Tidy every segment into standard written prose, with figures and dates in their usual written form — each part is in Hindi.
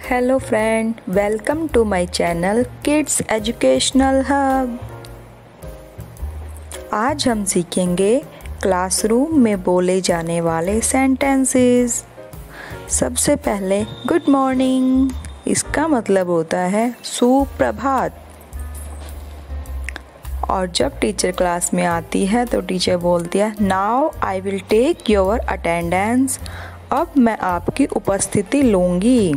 Hello friend, welcome to my channel kids educational hub. आज हम सीखेंगे क्लासरूम में बोले जाने वाले सेंटेंसेस। सबसे पहले गुड मॉर्निंग, इसका मतलब होता है सुप्रभात। और जब टीचर क्लास में आती है तो टीचर बोलती है now I will take your attendance, अब मैं आपकी उपस्थिति लूँगी।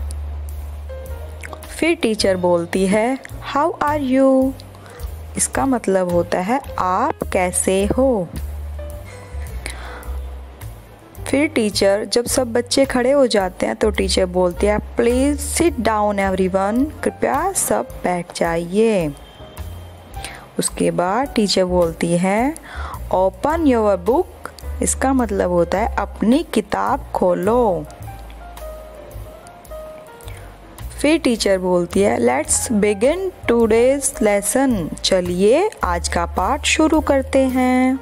फिर टीचर बोलती है हाउ आर यू, इसका मतलब होता है आप कैसे हो। फिर टीचर जब सब बच्चे खड़े हो जाते हैं तो टीचर बोलती है प्लीज़ सिट डाउन एवरीवन, कृपया सब बैठ जाइए। उसके बाद टीचर बोलती है ओपन योर बुक, इसका मतलब होता है अपनी किताब खोलो। फिर टीचर बोलती है लेट्स बिगिन टुडेज लेसन, चलिए आज का पाठ शुरू करते हैं।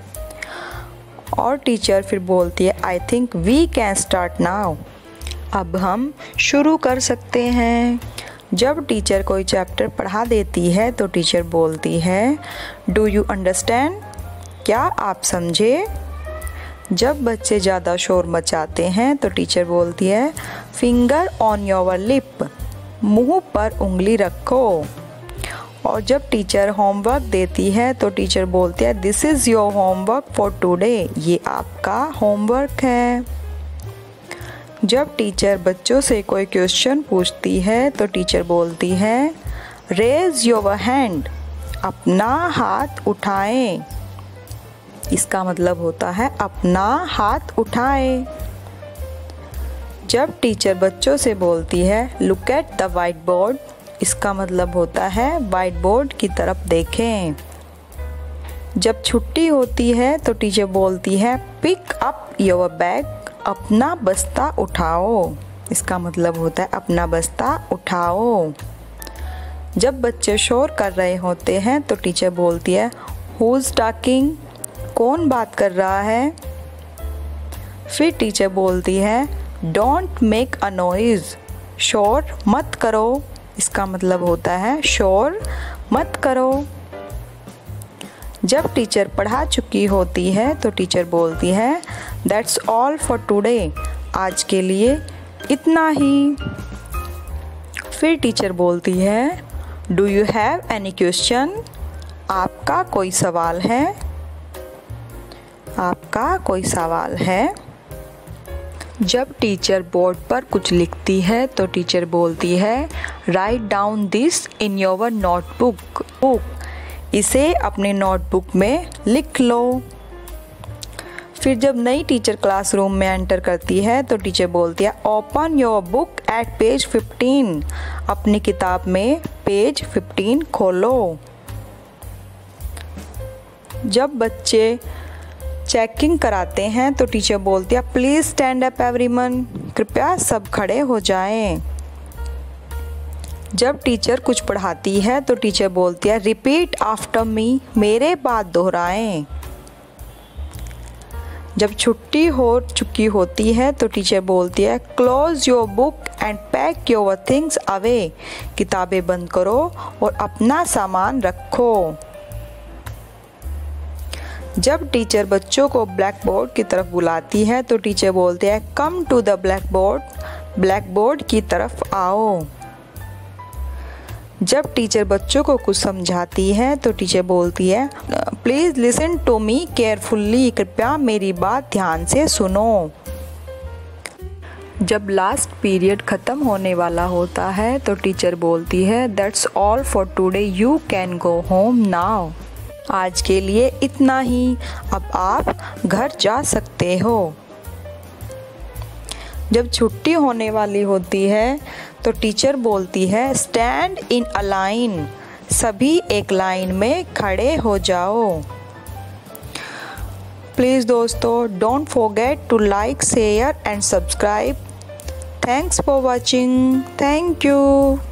और टीचर फिर बोलती है I think we can start now, अब हम शुरू कर सकते हैं। जब टीचर कोई चैप्टर पढ़ा देती है तो टीचर बोलती है डू यू अंडरस्टैंड, क्या आप समझे। जब बच्चे ज़्यादा शोर मचाते हैं तो टीचर बोलती है फिंगर ऑन योर लिप, मुंह पर उंगली रखो। और जब टीचर होमवर्क देती है तो टीचर बोलती है this is your homework for today, ये आपका होमवर्क है। जब टीचर बच्चों से कोई क्वेश्चन पूछती है तो टीचर बोलती है रेज योर हैंड, अपना हाथ उठाएं, इसका मतलब होता है अपना हाथ उठाएं। जब टीचर बच्चों से बोलती है look at the white board, इसका मतलब होता है वाइट बोर्ड की तरफ देखें। जब छुट्टी होती है तो टीचर बोलती है पिक अप योर बैग, अपना बस्ता उठाओ, इसका मतलब होता है अपना बस्ता उठाओ। जब बच्चे शोर कर रहे होते हैं तो टीचर बोलती है हु इज़ टॉकिंग, कौन बात कर रहा है। फिर टीचर बोलती है डोंट मेक अ नॉइज़, शोर मत करो, इसका मतलब होता है शोर मत करो। जब टीचर पढ़ा चुकी होती है तो टीचर बोलती है दैट्स ऑल फॉर टुडे, आज के लिए इतना ही। फिर टीचर बोलती है do you have any question, आपका कोई सवाल है, आपका कोई सवाल है। जब टीचर बोर्ड पर कुछ लिखती है तो टीचर बोलती है write down this in your notebook, इसे अपने नोटबुक में लिख लो। फिर जब नई टीचर क्लासरूम में एंटर करती है तो टीचर बोलती है open your book at page 15, अपनी किताब में पेज 15 खोलो। जब बच्चे चेकिंग कराते हैं तो टीचर बोलती है प्लीज़ स्टैंड अप एवरीवन, कृपया सब खड़े हो जाएं। जब टीचर कुछ पढ़ाती है तो टीचर बोलती है रिपीट आफ्टर मी, मेरे बाद दोहराएं। जब छुट्टी हो चुकी होती है तो टीचर बोलती है close your book and pack your things away, किताबें बंद करो और अपना सामान रखो। जब टीचर बच्चों को ब्लैक बोर्ड की तरफ बुलाती है तो टीचर बोलते हैं come to the black board, black board की तरफ आओ। जब टीचर बच्चों को कुछ समझाती है तो टीचर बोलती है please listen to me carefully, कृपया मेरी बात ध्यान से सुनो। जब लास्ट पीरियड ख़त्म होने वाला होता है तो टीचर बोलती है that's all for today, you can go home now, आज के लिए इतना ही, अब आप घर जा सकते हो। जब छुट्टी होने वाली होती है तो टीचर बोलती है स्टैंड इन अ लाइन, सभी एक लाइन में खड़े हो जाओ। प्लीज़ दोस्तों don't forget to like, share and subscribe. Thanks for watching, thank you.